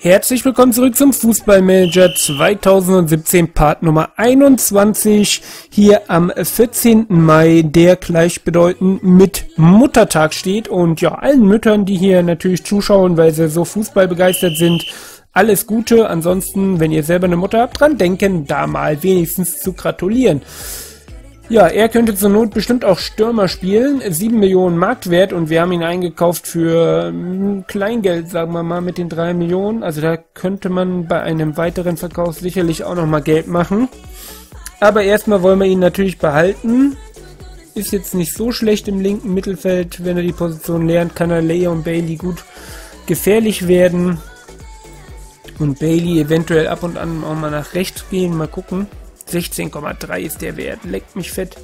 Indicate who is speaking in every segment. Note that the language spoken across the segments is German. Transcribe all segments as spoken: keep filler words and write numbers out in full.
Speaker 1: Herzlich willkommen zurück zum Fußballmanager zweitausendsiebzehn, Part Nummer einundzwanzig, hier am vierzehnten Mai, der gleichbedeutend mit Muttertag steht. Und ja, allen Müttern, die hier natürlich zuschauen, weil sie so fußballbegeistert sind, alles Gute. Ansonsten, wenn ihr selber eine Mutter habt, dran denken, da mal wenigstens zu gratulieren. Ja, er könnte zur Not bestimmt auch Stürmer spielen, sieben Millionen Marktwert, und wir haben ihn eingekauft für Kleingeld, sagen wir mal, mit den drei Millionen. Also da könnte man bei einem weiteren Verkauf sicherlich auch nochmal Geld machen. Aber erstmal wollen wir ihn natürlich behalten. Ist jetzt nicht so schlecht im linken Mittelfeld. Wenn er die Position lernt, kann er Leon Bailey gut gefährlich werden. Und Bailey eventuell ab und an auch mal nach rechts gehen, mal gucken. sechzehn Komma drei ist der Wert, leckt mich fett.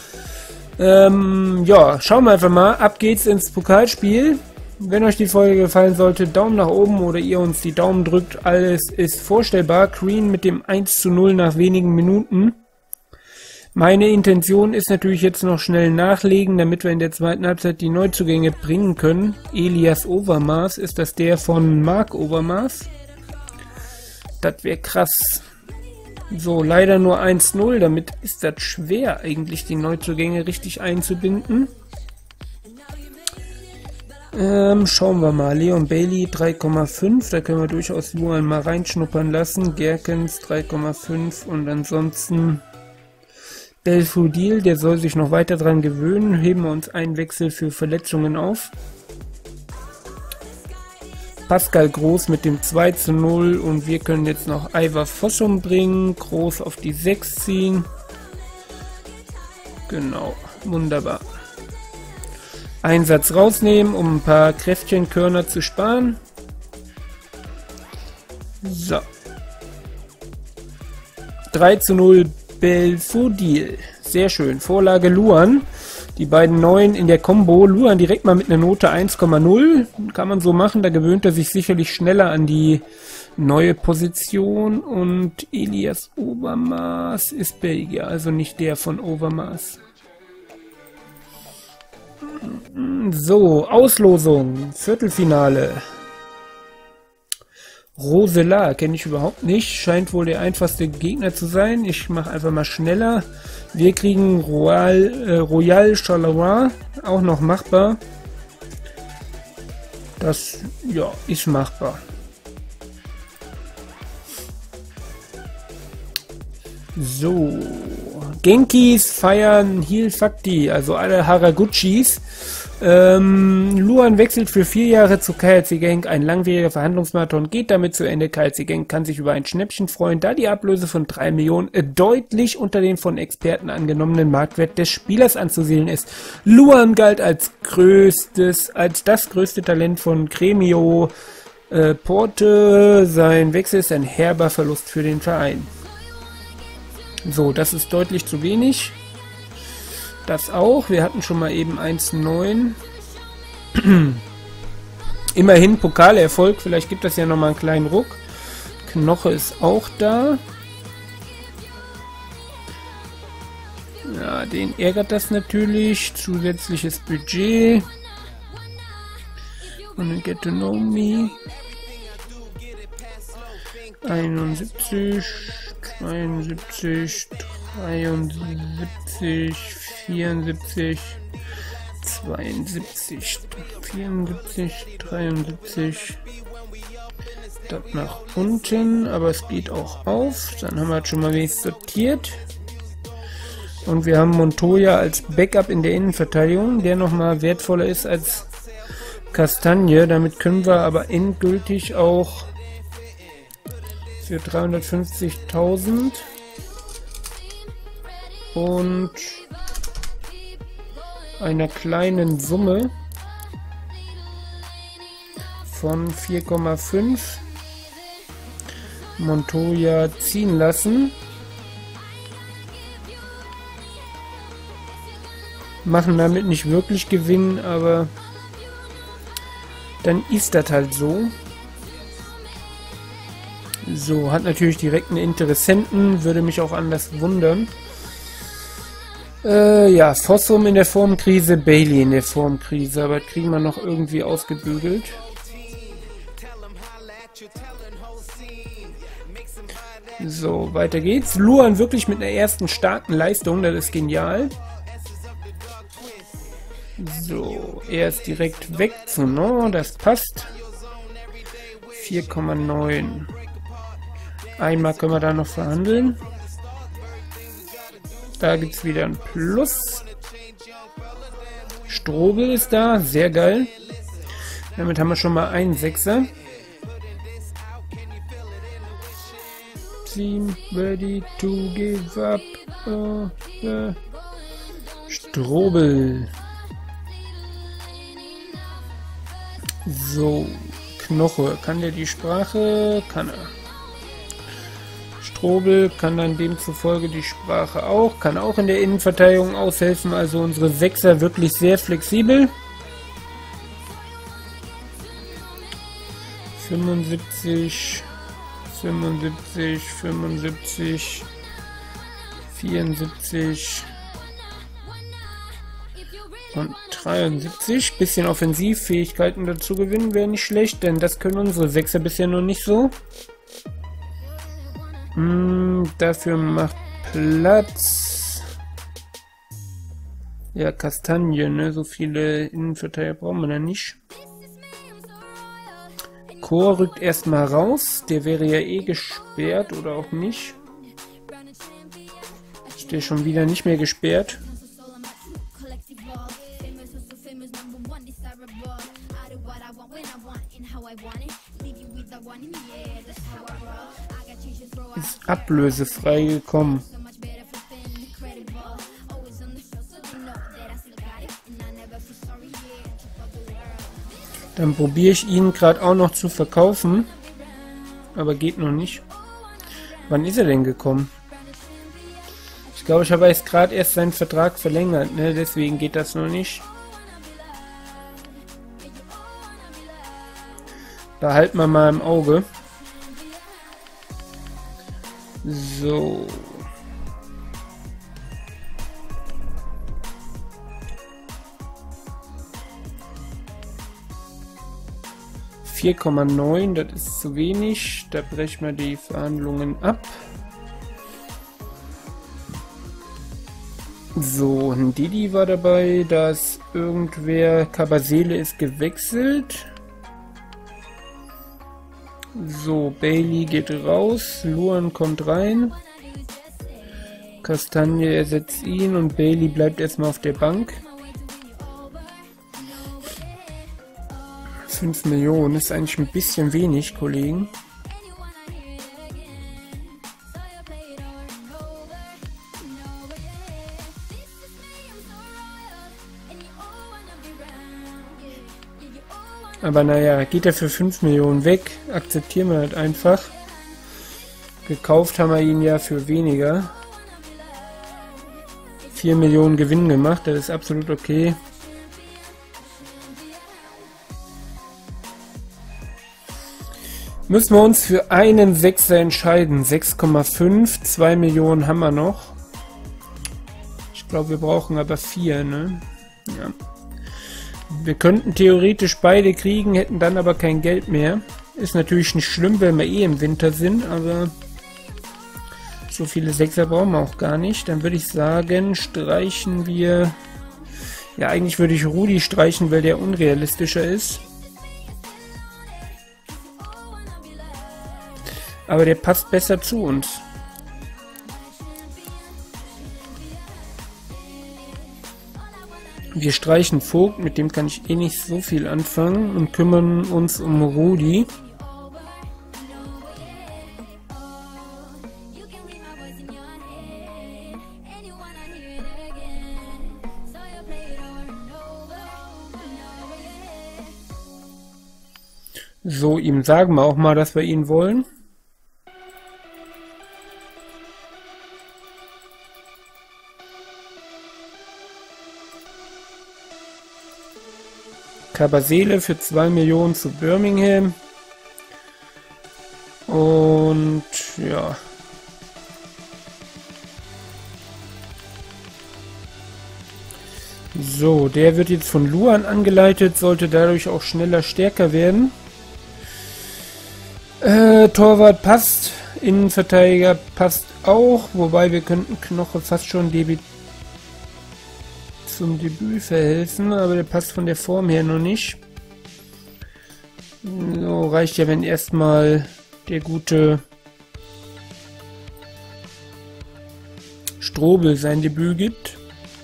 Speaker 1: Ähm, ja, schauen wir einfach mal. Ab geht's ins Pokalspiel. Wenn euch die Folge gefallen sollte, Daumen nach oben oder ihr uns die Daumen drückt. Alles ist vorstellbar. Green mit dem eins zu null nach wenigen Minuten. Meine Intention ist natürlich jetzt noch schnell nachlegen, damit wir in der zweiten Halbzeit die Neuzugänge bringen können. Elias Overmars, ist das der von Marc Overmars? Das wäre krass. So, leider nur eins null, damit ist das schwer, eigentlich die Neuzugänge richtig einzubinden. Ähm, schauen wir mal. Leon Bailey drei Komma fünf, da können wir durchaus Luan mal reinschnuppern lassen. Gerkens drei Komma fünf und ansonsten Belfodil, der soll sich noch weiter dran gewöhnen. Heben wir uns einen Wechsel für Verletzungen auf. Pascal Groß mit dem zwei zu null, und wir können jetzt noch Ivar Fossum bringen, Groß auf die sechs ziehen. Genau, wunderbar. Einsatz rausnehmen, um ein paar Kräftchenkörner zu sparen. So. drei zu null Belfodil. Sehr schön. Vorlage Luan. Die beiden Neuen in der Combo. Luan direkt mal mit einer Note eins Komma null. Kann man so machen. Da gewöhnt er sich sicherlich schneller an die neue Position. Und Elias Overmars ist Belgier, also nicht der von Overmars. So, Auslosung. Viertelfinale. Rosela kenne ich überhaupt nicht. Scheint wohl der einfachste Gegner zu sein. Ich mache einfach mal schneller. Wir kriegen Royal, äh, Royal Charleroi, auch noch machbar. Das, ja, ist machbar. So. Genkis feiern Heel Fakti, also alle Haraguchis. Ähm, Luan wechselt für vier Jahre zu K L C Genk. Ein langwieriger Verhandlungsmarathon geht damit zu Ende. K L C Genk kann sich über ein Schnäppchen freuen, da die Ablöse von drei Millionen äh, deutlich unter den von Experten angenommenen Marktwert des Spielers anzusiedeln ist. Luan galt als größtes, als das größte Talent von Grêmio äh, Porto. Sein Wechsel ist ein herber Verlust für den Verein. So, das ist deutlich zu wenig. Das auch. Wir hatten schon mal eben eins Komma neun. Immerhin Pokalerfolg. Vielleicht gibt das ja nochmal einen kleinen Ruck. Knoche ist auch da. Ja, den ärgert das natürlich. Zusätzliches Budget. Und Get to Know Me. einundsiebzig, zweiundsiebzig, dreiundsiebzig, vierundsiebzig, zweiundsiebzig, vierundsiebzig, dreiundsiebzig. Das nach unten, aber es geht auch auf. Dann haben wir das schon mal wenigstens sortiert. Und wir haben Montoya als Backup in der Innenverteidigung, der nochmal wertvoller ist als Kastanje. Damit können wir aber endgültig auch für dreihundertfünfzigtausend und einer kleinen Summe von vier Komma fünf Montoya ziehen lassen. Machen damit nicht wirklich Gewinn, aber dann ist das halt so. So, hat natürlich direkt einen Interessenten, würde mich auch anders wundern. Äh, ja, Fossum in der Formkrise, Bailey in der Formkrise, aber das kriegen wir noch irgendwie ausgebügelt. So, weiter geht's. Luan wirklich mit einer ersten starken Leistung, das ist genial. So, er ist direkt weg zu No, das passt. vier Komma neun. Einmal können wir da noch verhandeln. Da gibt es wieder ein Plus. Strobel ist da, sehr geil. Damit haben wir schon mal einen Sechser. Team ready to give up. Uh, uh. Strobel. So, Knoche. Kann der die Sprache? Kann er. Strobel kann dann demzufolge die Sprache auch. Kann auch in der Innenverteidigung aushelfen. Also unsere Sechser wirklich sehr flexibel. fünfundsiebzig, fünfundsiebzig, fünfundsiebzig, vierundsiebzig und dreiundsiebzig. Bisschen Offensivfähigkeiten dazu gewinnen wäre nicht schlecht, denn das können unsere Sechser bisher noch nicht so. Hm, dafür macht Platz. Ja, Kastanie, ne? So viele Innenverteidiger brauchen wir da nicht. Chor rückt erstmal raus. Der wäre ja eh gesperrt oder auch nicht. Ist der schon wieder nicht mehr gesperrt? Ist ablösefrei gekommen. Dann probiere ich ihn gerade auch noch zu verkaufen. Aber geht noch nicht. Wann ist er denn gekommen? Ich glaube, ich habe jetzt gerade erst seinen Vertrag verlängert, ne? Deswegen geht das noch nicht. Da halten wir mal im Auge. So. vier Komma neun, das ist zu wenig. Da brechen wir die Verhandlungen ab. So, ein Didi war dabei, dass irgendwer, Kabasele ist gewechselt. So, Bailey geht raus, Luan kommt rein. Kastanie ersetzt ihn und Bailey bleibt erstmal auf der Bank. fünf Millionen ist eigentlich ein bisschen wenig, Kollegen. Aber naja, geht er für fünf Millionen weg, akzeptieren wir halt einfach. Gekauft haben wir ihn ja für weniger. vier Millionen Gewinn gemacht, das ist absolut okay. Müssen wir uns für einen Sechser entscheiden. sechs Komma fünf, zwei Millionen haben wir noch. Ich glaube, wir brauchen aber vier, ne? Ja. Wir könnten theoretisch beide kriegen, hätten dann aber kein Geld mehr. Ist natürlich nicht schlimm, wenn wir eh im Winter sind, aber so viele Sechser brauchen wir auch gar nicht. Dann würde ich sagen, streichen wir... Ja, eigentlich würde ich Rudi streichen, weil der unrealistischer ist. Aber der passt besser zu uns. Wir streichen Vogt, mit dem kann ich eh nicht so viel anfangen, und kümmern uns um Rudi. So, ihm sagen wir auch mal, dass wir ihn wollen. Kabasele für zwei Millionen zu Birmingham. Und ja. So, der wird jetzt von Luan angeleitet, sollte dadurch auch schneller stärker werden. Äh, Torwart passt. Innenverteidiger passt auch. Wobei wir könnten Knoche fast schon Debüt zum Debüt verhelfen. Aber der passt von der Form her noch nicht. So, reicht ja, wenn erstmal der gute Strobel sein Debüt gibt.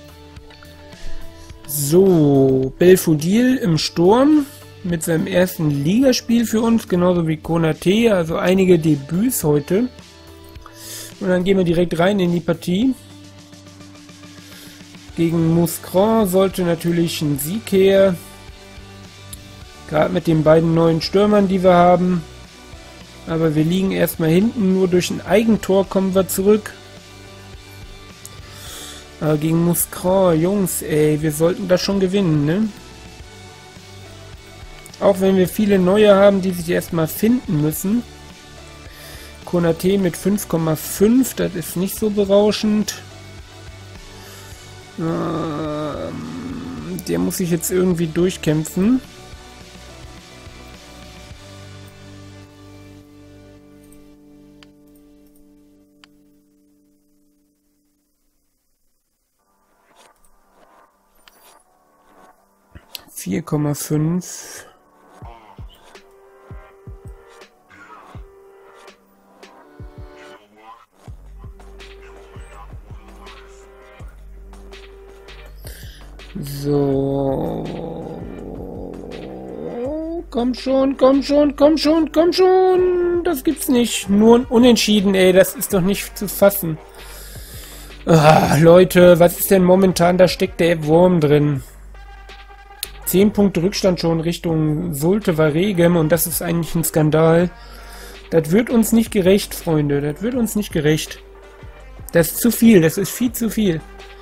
Speaker 1: So, Belfodil im Sturm mit seinem ersten Ligaspiel für uns, genauso wie Konate, also einige Debüts heute. Und dann gehen wir direkt rein in die Partie. Gegen Mouscron sollte natürlich ein Sieg her. Gerade mit den beiden neuen Stürmern, die wir haben. Aber wir liegen erstmal hinten, nur durch ein Eigentor kommen wir zurück. Aber gegen Mouscron, Jungs, ey, wir sollten das schon gewinnen, ne? Auch wenn wir viele neue haben, die sich erstmal finden müssen. Konate mit fünf Komma fünf, das ist nicht so berauschend. Ähm, der muss sich jetzt irgendwie durchkämpfen. vier Komma fünf. So. Komm schon, komm schon, komm schon, komm schon. Das gibt's nicht. Nur ein Unentschieden, ey. Das ist doch nicht zu fassen. Ah, Leute, was ist denn momentan? Da steckt der Wurm drin. zehn Punkte Rückstand schon Richtung Sulte Waregem und das ist eigentlich ein Skandal. Das wird uns nicht gerecht, Freunde. Das wird uns nicht gerecht. Das ist zu viel. Das ist viel zu viel.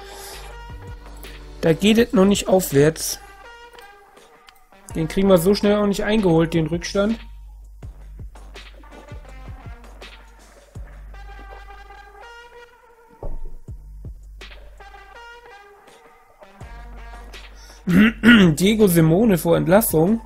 Speaker 1: Da geht es noch nicht aufwärts. Den kriegen wir so schnell auch nicht eingeholt, den Rückstand. Diego Simone vor Entlassung.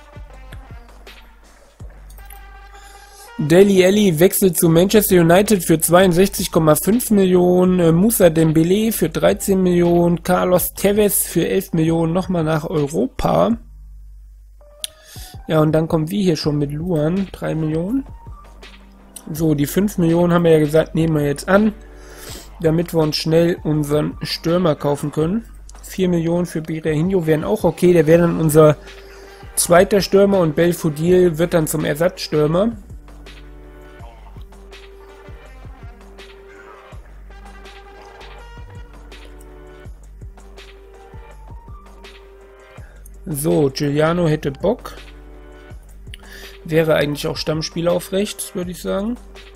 Speaker 1: Dele Alli wechselt zu Manchester United für zweiundsechzig Komma fünf Millionen. Moussa Dembélé für dreizehn Millionen. Carlos Tevez für elf Millionen nochmal nach Europa. Ja, und dann kommen wir hier schon mit Luan. drei Millionen. So, die fünf Millionen haben wir ja gesagt, nehmen wir jetzt an, damit wir uns schnell unseren Stürmer kaufen können. vier Millionen für Berahino wären auch okay. Der wäre dann unser zweiter Stürmer und Belfodil wird dann zum Ersatzstürmer. So, Giuliano hätte Bock. Wäre eigentlich auch Stammspieler auf rechts, würde ich sagen.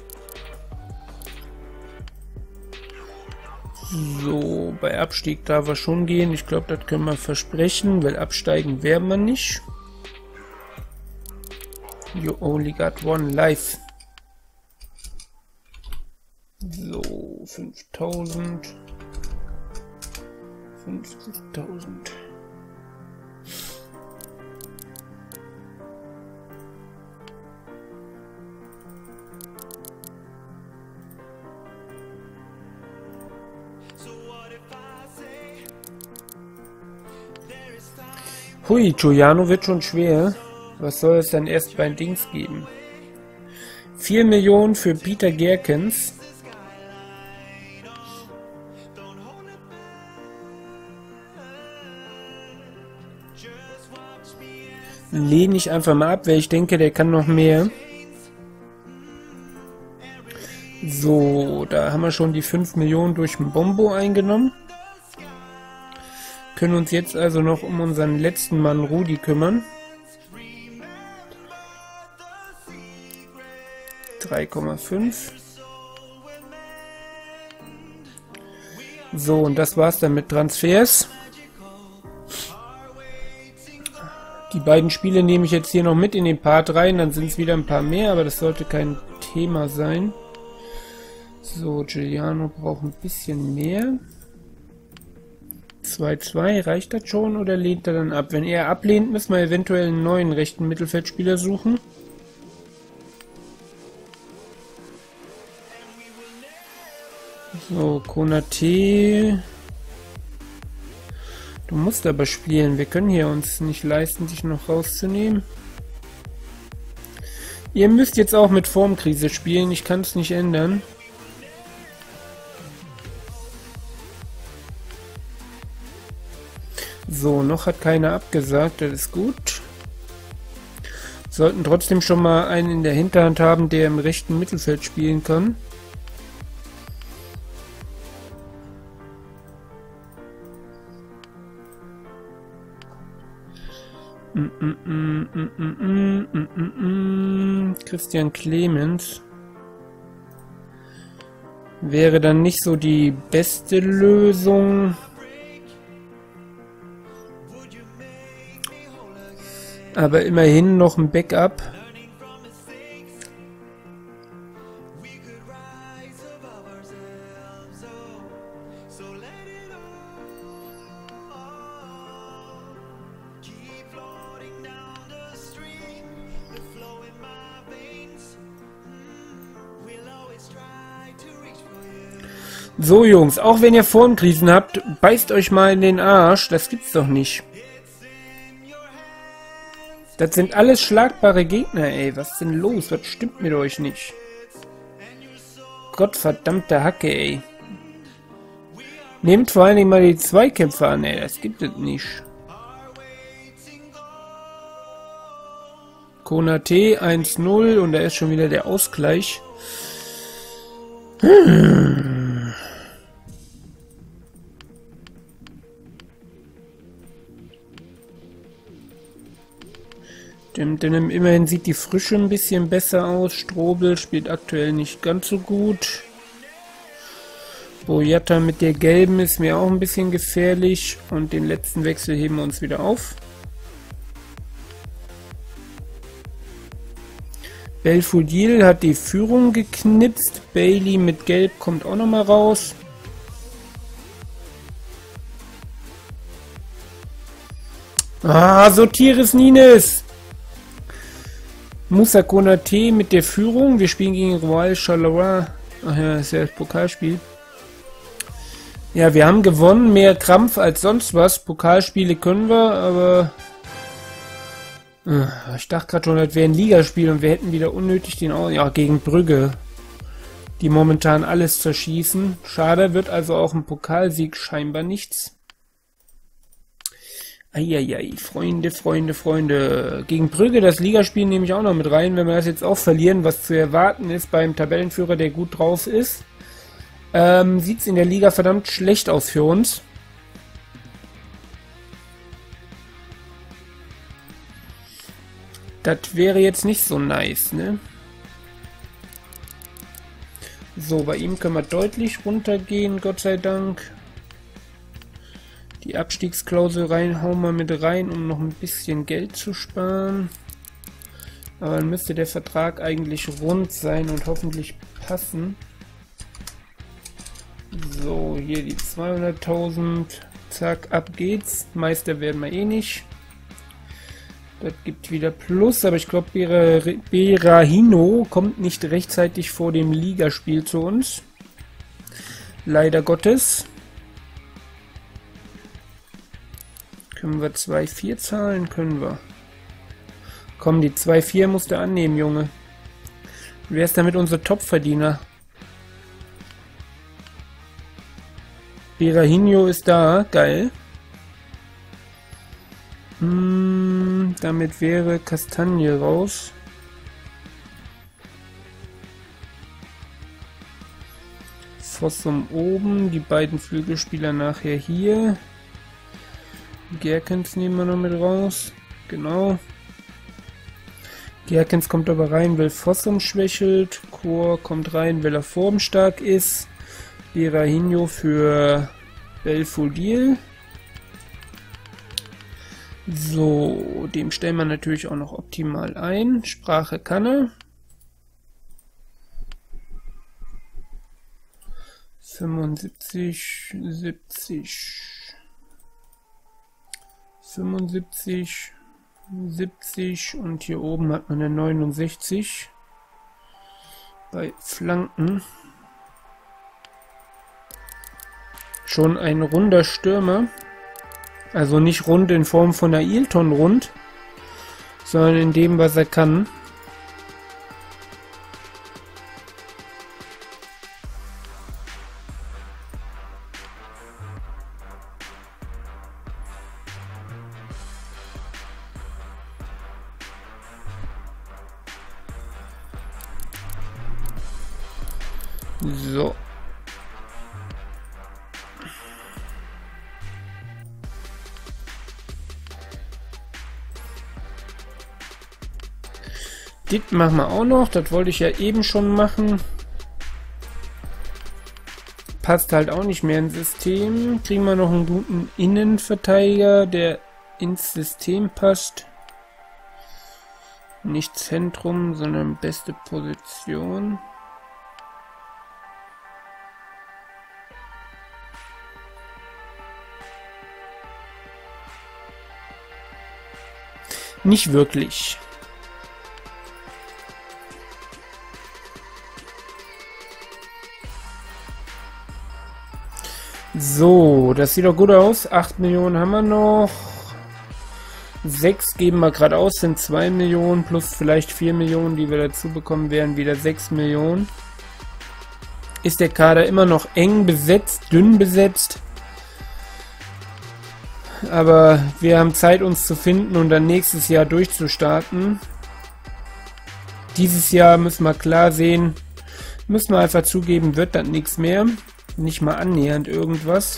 Speaker 1: So, bei Abstieg darf er schon gehen. Ich glaube, das können wir versprechen, weil absteigen werden wir nicht. You only got one life. So, fünftausend. fünfzigtausend. Hui, Giuliano wird schon schwer. Was soll es dann erst bei Dings geben? vier Millionen für Peter Gerkens. Lehne ich einfach mal ab, weil ich denke, der kann noch mehr. So, da haben wir schon die fünf Millionen durch Mbombo eingenommen. Können uns jetzt also noch um unseren letzten Mann Rudi kümmern. drei Komma fünf. So, und das war's dann mit Transfers. Die beiden Spiele nehme ich jetzt hier noch mit in den Part rein, dann sind es wieder ein paar mehr, aber das sollte kein Thema sein. So, Giuliano braucht ein bisschen mehr. zwei zwei, reicht das schon oder lehnt er dann ab? Wenn er ablehnt, müssen wir eventuell einen neuen rechten Mittelfeldspieler suchen. So, Konate. Du musst aber spielen. Wir können hier uns nicht leisten, dich noch rauszunehmen. Ihr müsst jetzt auch mit Formkrise spielen. Ich kann es nicht ändern. So, noch hat keiner abgesagt. Das ist gut. Sollten trotzdem schon mal einen in der Hinterhand haben, der im rechten Mittelfeld spielen kann. Mm, mm, mm, mm, mm, mm, mm, mm. Christian Clemens wäre dann nicht so die beste Lösung. Aber immerhin noch ein Backup. So Jungs, auch wenn ihr Formkrisen habt, beißt euch mal in den Arsch, das gibt's doch nicht. Das sind alles schlagbare Gegner, ey. Was ist denn los? Was stimmt mit euch nicht? Gottverdammte Hacke, ey. Nehmt vor allen Dingen mal die Zweikämpfer an, ey. Das gibt es nicht. Konate eins null und da ist schon wieder der Ausgleich. Hm. Denn immerhin sieht die Frische ein bisschen besser aus. Strobel spielt aktuell nicht ganz so gut. Boyata mit der gelben ist mir auch ein bisschen gefährlich. Und den letzten Wechsel heben wir uns wieder auf. Belfodil hat die Führung geknipst. Bailey mit gelb kommt auch nochmal raus. Ah, Sotiris Nines! Moussa Konate mit der Führung. Wir spielen gegen Royal Charleroi. Ach ja, das ist ja das Pokalspiel. Ja, wir haben gewonnen. Mehr Krampf als sonst was. Pokalspiele können wir, aber... Ich dachte gerade schon, das wäre ein Ligaspiel und wir hätten wieder unnötig den... Ja, gegen Brügge. Die momentan alles zerschießen. Schade, wird also auch ein Pokalsieg scheinbar nichts. Eieiei, Freunde, Freunde, Freunde. Gegen Brügge das Ligaspiel nehme ich auch noch mit rein, wenn wir das jetzt auch verlieren, was zu erwarten ist beim Tabellenführer, der gut drauf ist. Ähm, sieht es in der Liga verdammt schlecht aus für uns. Das wäre jetzt nicht so nice, ne? So, bei ihm können wir deutlich runtergehen, Gott sei Dank. Die Abstiegsklausel rein, hauen wir mit rein, um noch ein bisschen Geld zu sparen. Aber dann müsste der Vertrag eigentlich rund sein und hoffentlich passen. So, hier die zweihunderttausend. Zack, ab geht's. Meister werden wir eh nicht. Das gibt wieder Plus, aber ich glaube, Berahino kommt nicht rechtzeitig vor dem Ligaspiel zu uns. Leider Gottes. Können wir zwei vier zahlen? Können wir. Komm, die zwei vier musst du annehmen, Junge. Wer ist damit unser Topverdiener? Berahino ist da. Geil. Hm, damit wäre Kastanie raus. Fossum oben. Die beiden Flügelspieler nachher hier. Gerkens nehmen wir noch mit raus. Genau. Gerkens kommt aber rein, weil Fossum schwächelt. Chor kommt rein, weil er formstark ist. Berahino für Belfodil. So, dem stellen wir natürlich auch noch optimal ein. Sprache kann er. fünfundsiebzig, siebzig. fünfundsiebzig, siebzig und hier oben hat man eine neunundsechzig bei Flanken. Schon ein runder Stürmer. Also nicht rund in Form von Ailton rund, sondern in dem, was er kann. So. Das machen wir auch noch. Das wollte ich ja eben schon machen. Passt halt auch nicht mehr ins System. Kriegen wir noch einen guten Innenverteidiger, der ins System passt. Nicht Zentrum, sondern beste Position. Nicht wirklich. So, das sieht doch gut aus. acht Millionen haben wir noch. sechs geben wir gerade aus, sind zwei Millionen plus vielleicht vier Millionen, die wir dazu bekommen, wären wieder sechs Millionen. Ist der Kader immer noch eng besetzt, dünn besetzt. Aber wir haben Zeit, uns zu finden und dann nächstes Jahr durchzustarten. Dieses Jahr müssen wir klar sehen, müssen wir einfach zugeben, wird das nichts mehr. Nicht mal annähernd irgendwas.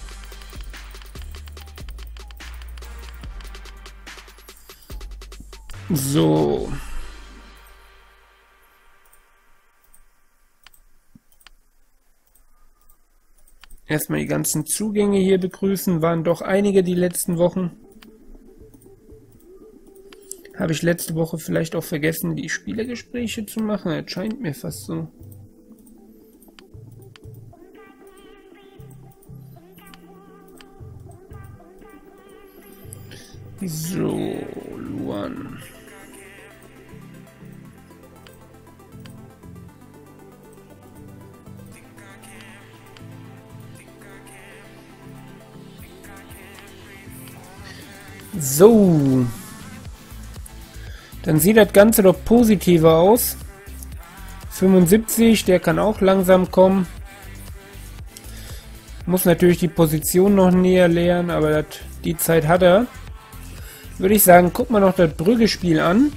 Speaker 1: So. Erstmal die ganzen Zugänge hier begrüßen. Waren doch einige die letzten Wochen. Habe ich letzte Woche vielleicht auch vergessen, die Spielergespräche zu machen? Das scheint mir fast so. So, Luan. So. Dann sieht das Ganze doch positiver aus. fünfundsiebzig, der kann auch langsam kommen. Muss natürlich die Position noch näher lernen, aber das, die Zeit hat er. Würde ich sagen, guck mal noch das Brügge-Spiel an.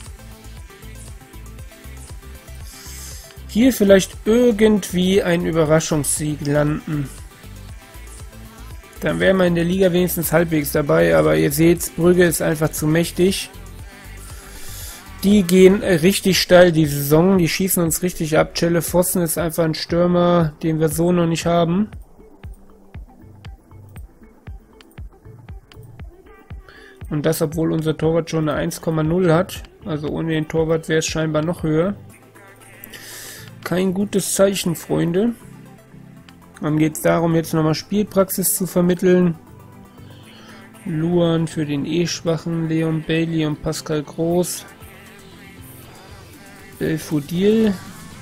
Speaker 1: Hier vielleicht irgendwie ein Überraschungssieg landen. Dann wären wir in der Liga wenigstens halbwegs dabei, aber ihr seht, Brügge ist einfach zu mächtig. Die gehen richtig steil die Saison, die schießen uns richtig ab. Celle Vossen ist einfach ein Stürmer, den wir so noch nicht haben. Und das, obwohl unser Torwart schon eine eins Komma null hat. Also ohne den Torwart wäre es scheinbar noch höher. Kein gutes Zeichen, Freunde. Dann geht es darum, jetzt nochmal Spielpraxis zu vermitteln. Luan für den eh schwachen Leon Bailey und Pascal Groß. Belfodil.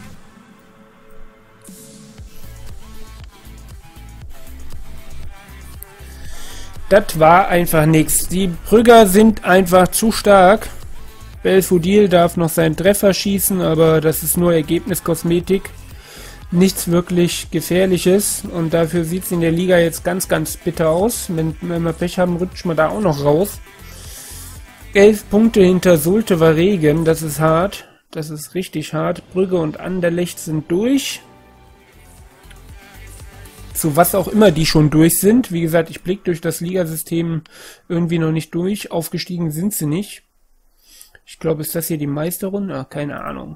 Speaker 1: Das war einfach nichts. Die Brügger sind einfach zu stark. Belfodil darf noch seinen Treffer schießen, aber das ist nur Ergebniskosmetik. Nichts wirklich Gefährliches. Und dafür sieht es in der Liga jetzt ganz, ganz bitter aus. Wenn, wenn wir Pech haben, rutscht man da auch noch raus. Elf Punkte hinter Sulte war Regen. Das ist hart. Das ist richtig hart. Brügge und Anderlecht sind durch. Zu was auch immer die schon durch sind. Wie gesagt, ich blicke durch das Ligasystem irgendwie noch nicht durch. Aufgestiegen sind sie nicht. Ich glaube, ist das hier die Meisterrunde? Ach, keine Ahnung.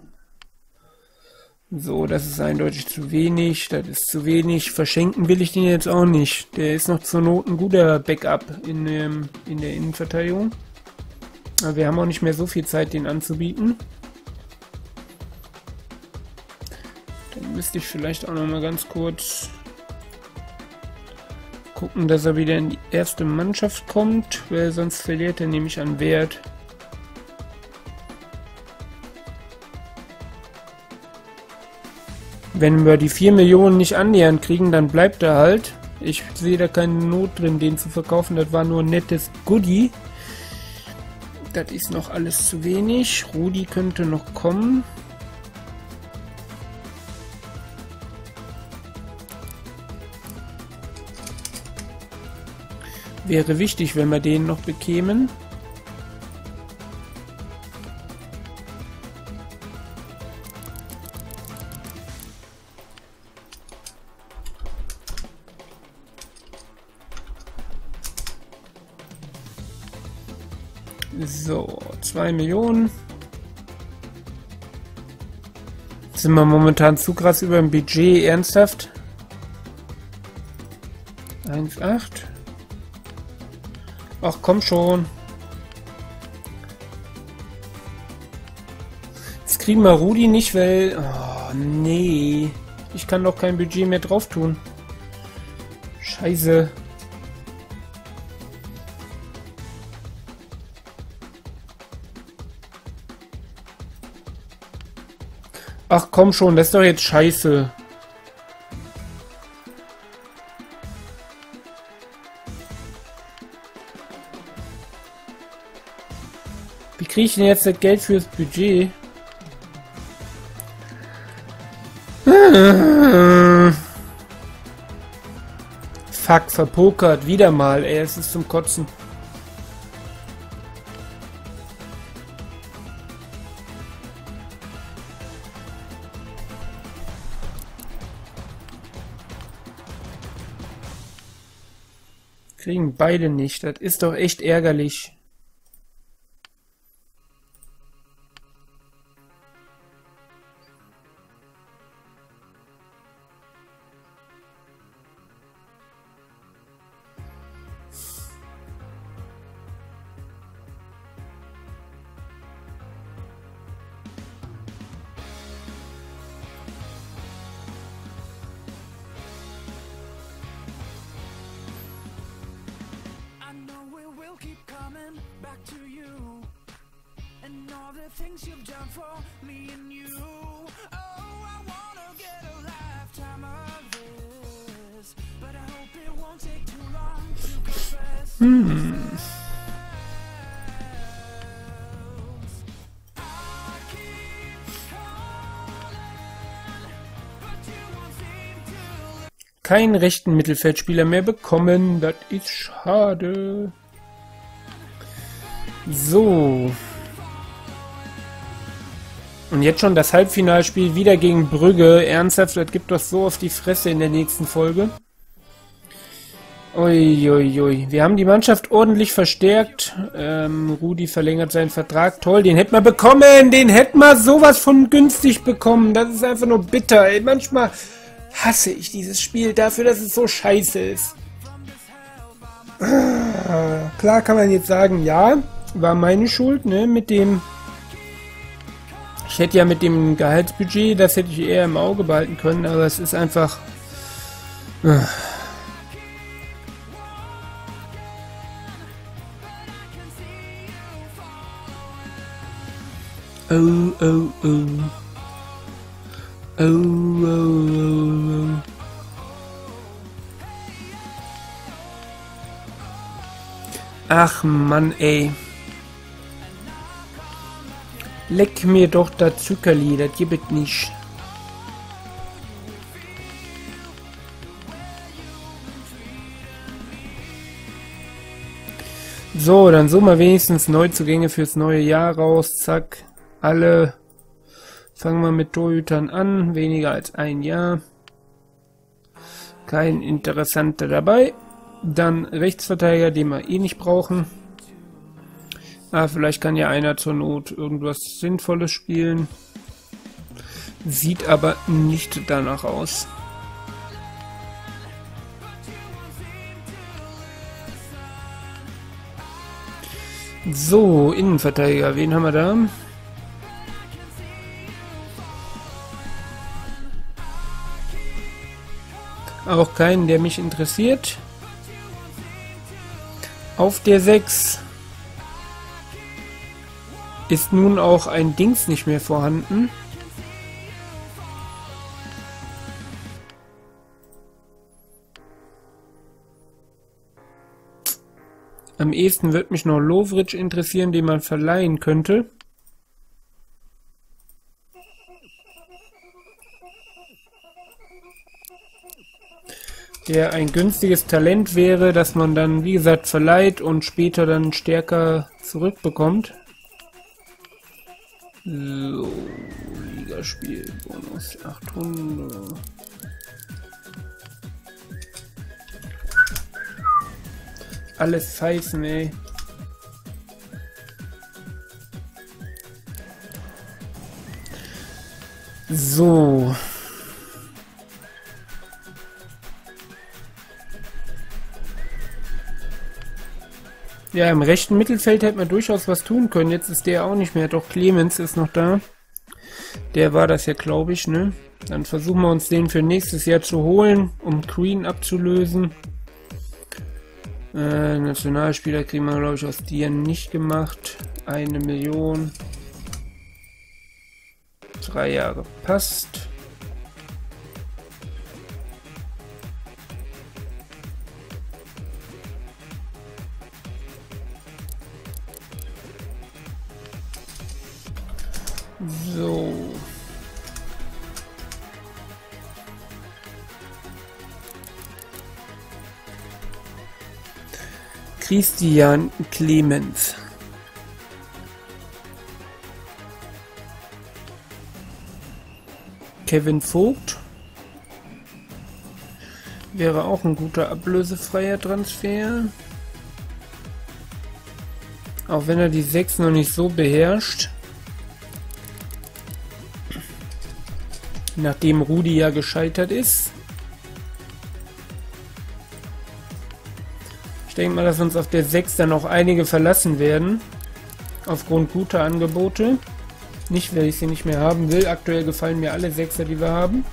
Speaker 1: So, das ist eindeutig zu wenig. Das ist zu wenig. Verschenken will ich den jetzt auch nicht. Der ist noch zur Not ein guter Backup in, ähm, in der Innenverteidigung. Aber wir haben auch nicht mehr so viel Zeit, den anzubieten. Dann müsste ich vielleicht auch noch mal ganz kurz gucken, dass er wieder in die erste Mannschaft kommt, weil sonst verliert er nämlich an Wert. Wenn wir die vier Millionen nicht annähernd kriegen, dann bleibt er halt. Ich sehe da keine Not drin, den zu verkaufen. Das war nur ein nettes Goodie. Das ist noch alles zu wenig. Rudi könnte noch kommen. Wäre wichtig, wenn wir den noch bekämen. So, zwei Millionen. Sind wir momentan zu krass über dem Budget, ernsthaft? eins Komma acht. Ach komm schon. Jetzt kriegen wir Rudi nicht, weil... Oh, nee. Ich kann doch kein Budget mehr drauf tun. Scheiße. Ach komm schon, das ist doch jetzt scheiße. Wie kriege ich denn jetzt das Geld fürs Budget? Fuck, verpokert. Wieder mal, ey, es ist zum Kotzen. Kriegen beide nicht. Das ist doch echt ärgerlich.
Speaker 2: Things you've done for me and you. Oh, I wanna get a lifetime of this, but I hope it won't take too long to confess.
Speaker 1: Hmm.
Speaker 2: I keep calling, but you won't seem to.
Speaker 1: Keinen rechten Mittelfeldspieler mehr bekommen. Das ist schade. So. Und jetzt schon das Halbfinalspiel wieder gegen Brügge. Ernsthaft, das gibt doch so auf die Fresse in der nächsten Folge. Uiuiui. Ui, ui. Wir haben die Mannschaft ordentlich verstärkt. Ähm, Rudi verlängert seinen Vertrag. Toll, den hätten wir bekommen. Den hätten wir sowas von günstig bekommen. Das ist einfach nur bitter. Ey, manchmal hasse ich dieses Spiel dafür, dass es so scheiße ist. Ah, klar kann man jetzt sagen, ja, war meine Schuld, ne, mit dem... Ich hätte ja mit dem Gehaltsbudget, das hätte ich eher im Auge behalten können, aber es ist einfach... Oh, oh, oh. Oh, oh, oh, oh. Ach Mann, ey. Leck mir doch das Zuckerli, das gibt es nicht. So, dann suchen wir wenigstens Neuzugänge fürs neue Jahr raus. Zack, alle. Fangen wir mit Torhütern an, weniger als ein Jahr. Kein Interessanter dabei. Dann Rechtsverteidiger, den wir eh nicht brauchen. Ah, vielleicht kann ja einer zur Not irgendwas Sinnvolles spielen. Sieht aber nicht danach aus. So, Innenverteidiger, wen haben wir da? Auch keinen, der mich interessiert. Auf der sechs ist nun auch ein Dings nicht mehr vorhanden. Am ehesten wird mich noch Lovric interessieren, den man verleihen könnte. Der ein günstiges Talent wäre, das man dann, wie gesagt, verleiht und später dann stärker zurückbekommt. So, Ligaspiel, Bonus achthundert. Alles pfeifen, ey. So. Ja, im rechten Mittelfeld hätte man durchaus was tun können. Jetzt ist der auch nicht mehr. Doch, Clemens ist noch da. Der war das ja, glaube ich, ne? Dann versuchen wir uns den für nächstes Jahr zu holen, um Green abzulösen. Äh, Nationalspieler kriegen wir, glaube ich, aus dir nicht gemacht. Eine Million. Drei Jahre passt. So. Christian Clemens. Kevin Vogt. Wäre auch ein guter ablösefreier Transfer. Auch wenn er die sechs noch nicht so beherrscht. Nachdem Rudi ja gescheitert ist. Ich denke mal, dass uns auf der sechs dann auch einige verlassen werden. Aufgrund guter Angebote. Nicht, weil ich sie nicht mehr haben will. Aktuell gefallen mir alle Sechser, die wir haben.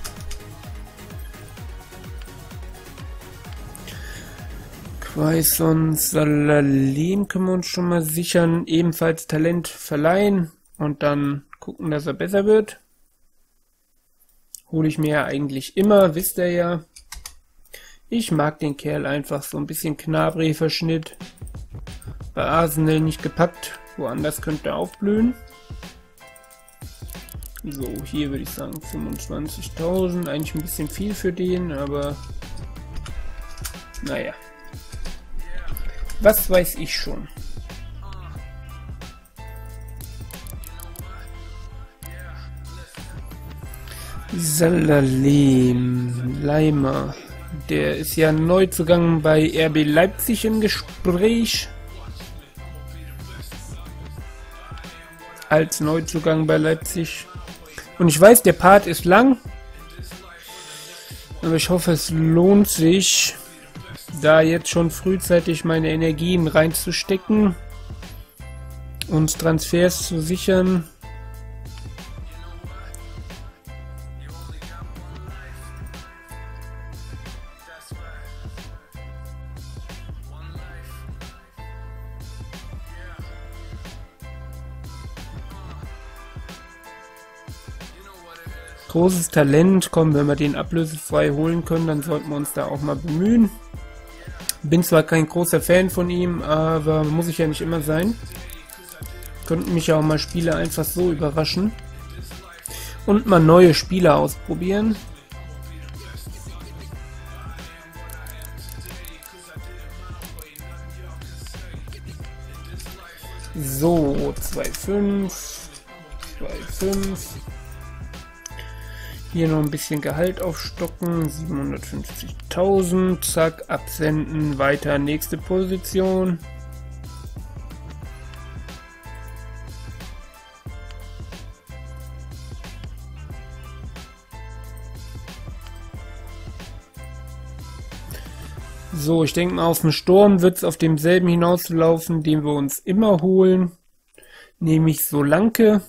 Speaker 1: Quaison Salalem können wir uns schon mal sichern. Ebenfalls Talent verleihen. Und dann gucken, dass er besser wird. Hole ich mir ja eigentlich immer, wisst ihr ja. Ich mag den Kerl einfach, so ein bisschen Knabri-Verschnitt. Bei Arsenal nicht gepackt, woanders könnte er aufblühen. So, hier würde ich sagen fünfundzwanzigtausend, eigentlich ein bisschen viel für den, aber naja. Was weiß ich schon. Salalem, Leimer, der ist ja Neuzugang bei R B Leipzig im Gespräch. Als Neuzugang bei Leipzig. Und ich weiß, der Part ist lang. Aber ich hoffe, es lohnt sich, da jetzt schon frühzeitig meine Energien reinzustecken. Uns Transfers zu sichern. Großes Talent, komm, wenn wir den ablösefrei holen können, dann sollten wir uns da auch mal bemühen. Bin zwar kein großer Fan von ihm, aber muss ich ja nicht immer sein. Könnten mich ja auch mal Spiele einfach so überraschen. Und mal neue Spieler ausprobieren. So, zwei Komma fünf, zwei Komma fünf. Hier noch ein bisschen Gehalt aufstocken, siebenhundertfünfzigtausend, zack, absenden, weiter, nächste Position. So, ich denke mal, auf dem Sturm wird es auf demselben hinauslaufen, den wir uns immer holen, nämlich Solanke.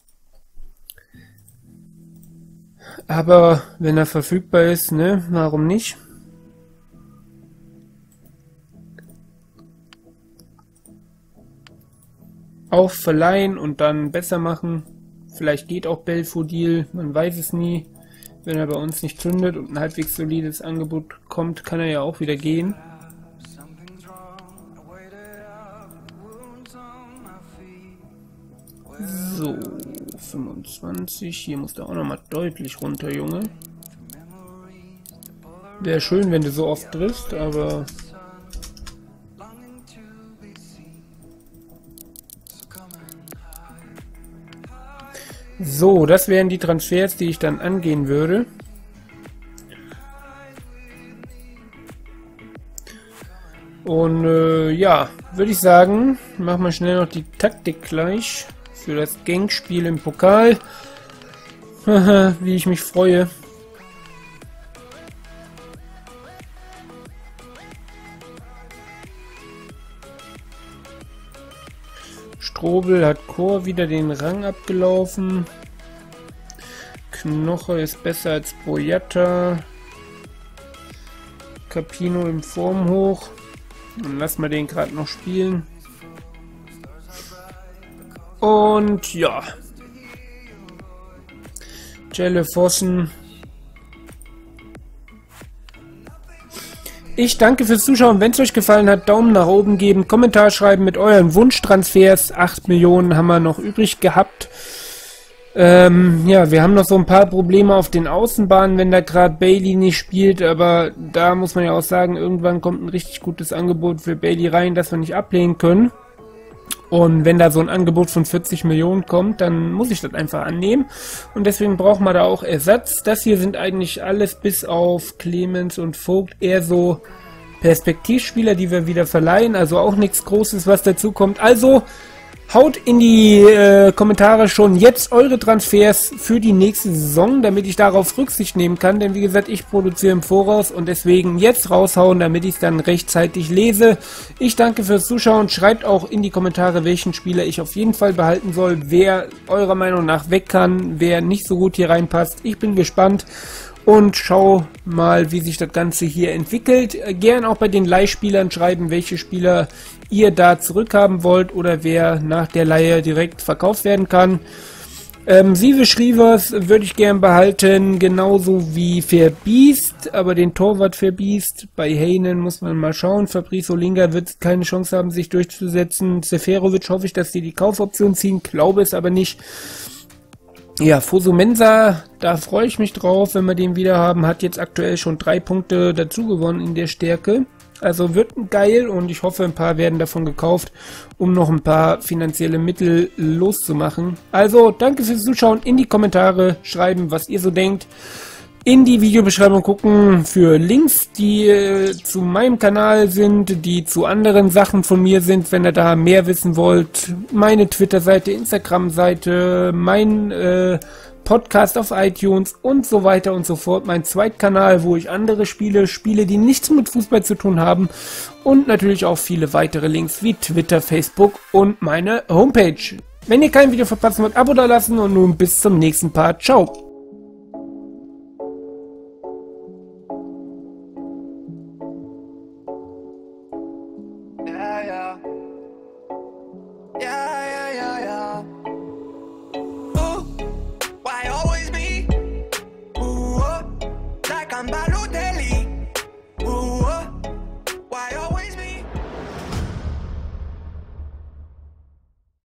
Speaker 1: Aber wenn er verfügbar ist, ne, warum nicht? Auch verleihen und dann besser machen. Vielleicht geht auch Belfodil, man weiß es nie. Wenn er bei uns nicht zündet und ein halbwegs solides Angebot kommt, kann er ja auch wieder gehen. fünfundzwanzig. Hier muss der auch nochmal deutlich runter, Junge. Wäre schön, wenn du so oft triffst, aber... So, das wären die Transfers, die ich dann angehen würde. Und äh, ja, würde ich sagen, machen wir schnell noch die Taktik gleich für das Gangspiel im Pokal. Haha, wie ich mich freue. Strobel hat Chor wieder den Rang abgelaufen. Knoche ist besser als Boyata. Capino im Form hoch. Dann lassen wir den gerade noch spielen. Und ja. Jelle Vossen. Ich danke fürs Zuschauen. Wenn es euch gefallen hat, Daumen nach oben geben, Kommentar schreiben mit euren Wunschtransfers. acht Millionen haben wir noch übrig gehabt. Ähm, ja, wir haben noch so ein paar Probleme auf den Außenbahnen, wenn da gerade Bailey nicht spielt. Aber da muss man ja auch sagen, irgendwann kommt ein richtig gutes Angebot für Bailey rein, das wir nicht ablehnen können. Und wenn da so ein Angebot von vierzig Millionen kommt, dann muss ich das einfach annehmen. Und deswegen brauchen wir da auch Ersatz. Das hier sind eigentlich alles bis auf Clemens und Vogt eher so Perspektivspieler, die wir wieder verleihen. Also auch nichts Großes, was dazu kommt. Also haut in die äh, Kommentare schon jetzt eure Transfers für die nächste Saison, damit ich darauf Rücksicht nehmen kann. Denn wie gesagt, ich produziere im Voraus und deswegen jetzt raushauen, damit ich es dann rechtzeitig lese. Ich danke fürs Zuschauen. Schreibt auch in die Kommentare, welchen Spieler ich auf jeden Fall behalten soll. Wer eurer Meinung nach weg kann, wer nicht so gut hier reinpasst. Ich bin gespannt. Und schau mal, wie sich das Ganze hier entwickelt. Gern auch bei den Leihspielern schreiben, welche Spieler ihr da zurückhaben wollt oder wer nach der Leihe direkt verkauft werden kann. Ähm, Sive Schrivers würde ich gern behalten, genauso wie Verbiest, aber den Torwart Verbiest. Bei Heinen muss man mal schauen. Fabrice Olinga wird keine Chance haben, sich durchzusetzen. Seferovic hoffe ich, dass die die Kaufoption ziehen, glaube es aber nicht. Ja, Fosumensa, da freue ich mich drauf, wenn wir den wieder haben. Hat jetzt aktuell schon drei Punkte dazu gewonnen in der Stärke. Also wird geil und ich hoffe, ein paar werden davon gekauft, um noch ein paar finanzielle Mittel loszumachen. Also, danke fürs Zuschauen. In die Kommentare schreiben, was ihr so denkt. In die Videobeschreibung gucken für Links, die äh, zu meinem Kanal sind, die zu anderen Sachen von mir sind, wenn ihr da mehr wissen wollt. Meine Twitter-Seite, Instagram-Seite, mein äh, Podcast auf iTunes und so weiter und so fort. Mein Zweitkanal, wo ich andere Spiele spiele, die nichts mit Fußball zu tun haben. Und natürlich auch viele weitere Links wie Twitter, Facebook und meine Homepage. Wenn ihr kein Video verpassen wollt, Abo da lassen und nun bis zum nächsten Part. Ciao!
Speaker 2: Yeah, yeah. Yeah, yeah, yeah, yeah. Ooh, why always me? Ooh, oh, like I'm Balotelli.